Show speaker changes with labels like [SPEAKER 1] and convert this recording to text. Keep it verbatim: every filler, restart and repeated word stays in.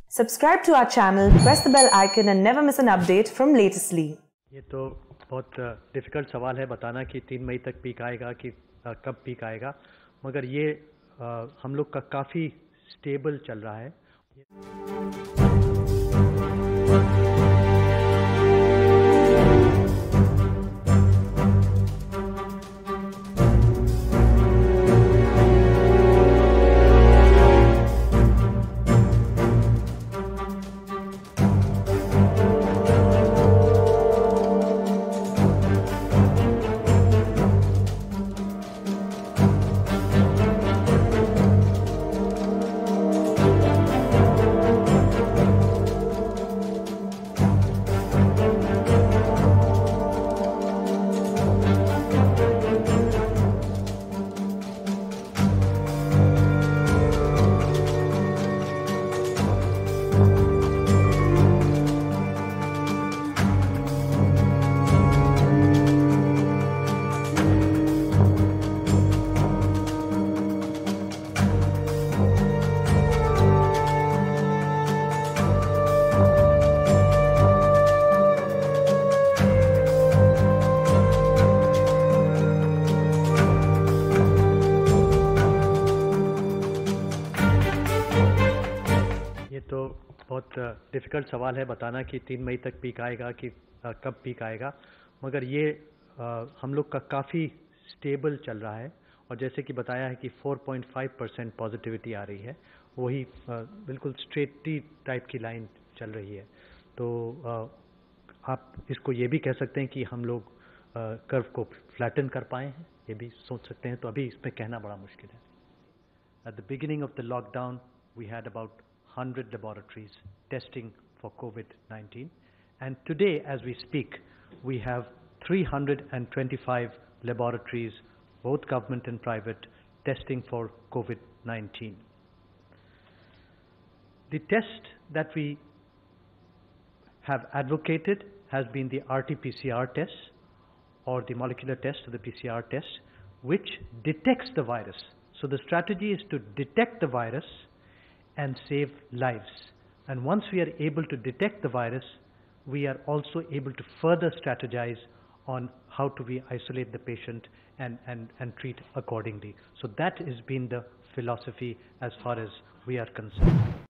[SPEAKER 1] Subscribe to our channel, press the bell icon and never miss an update from Latestly.
[SPEAKER 2] ये तो बहुत difficult सवाल है बताना कि तीन मई तक पीक आएगा कि कब पीक आएगा, मगर ये आ, हम लोग का काफ़ी स्टेबल चल रहा है। ये तो बहुत डिफ़िकल्ट सवाल है बताना कि तीन मई तक पीक आएगा कि कब पीक आएगा, मगर ये आ, हम लोग का काफ़ी स्टेबल चल रहा है। और जैसे कि बताया है कि चार पॉइंट पाँच परसेंट पॉजिटिविटी आ रही है, वही आ, बिल्कुल स्ट्रेटी टाइप की लाइन चल रही है। तो आ, आप इसको ये भी कह सकते हैं कि हम लोग कर्व को फ्लैटन कर पाए हैं, ये भी सोच सकते हैं। तो अभी इसमें कहना बड़ा मुश्किल है। At the beginning of the lockdown, we had about one hundred laboratories testing for COVID nineteen. And today, as we speak, we have three hundred twenty-five laboratories, both government and private, testing for COVID nineteen. The test that we have advocated has been the R T P C R test, or the molecular test, or the P C R test, which detects the virus. So the strategy is to detect the virus and save lives. And once we are able to detect the virus, we are also able to further strategize on how to we isolate the patient and, and, and treat accordingly. So that has been the philosophy as far as we are concerned.